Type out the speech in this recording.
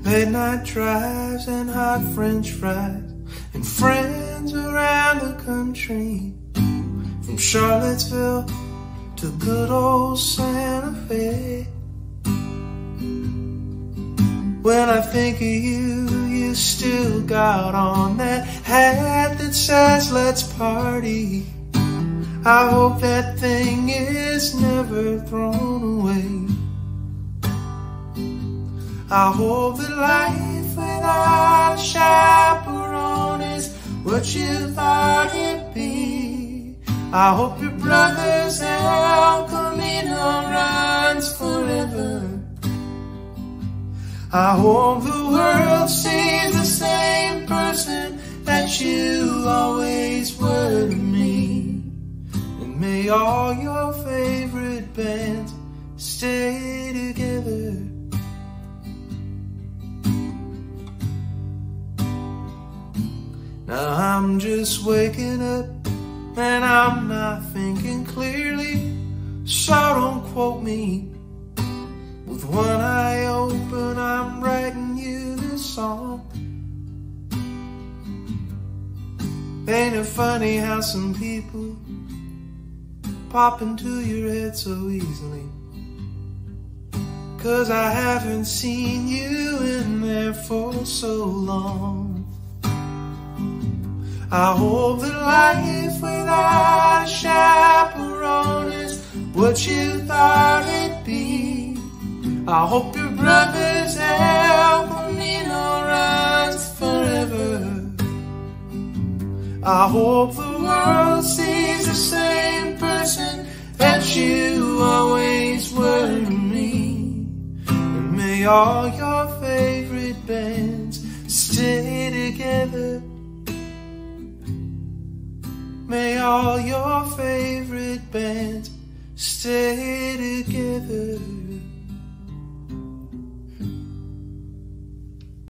Late night drives and hot French fries, and friends around the country, from Charlottesville to good old Santa Fe. When I think of you, you still got on that hat that says let's party. I hope that thing is never thrown away. I hope that life without a chaperone is what you thought it'd be. I hope your brother's El Camino runs forever. I hope the world sees the same person that you always were to me. And may all your favorite bands stay together. Now I'm just waking up and I'm not thinking clearly, so don't quote me. With one eye open, I'm writing you this song. Ain't it funny how some people pop into your head so easily? 'Cause I haven't seen you in there for so long. I hope that life without a chaperone is what you thought it'd be. I hope your brother's El Camino runs forever. I hope the world sees the same person that you always were to me. And may all your favorite bands stay together. May all your favorite bands stay together.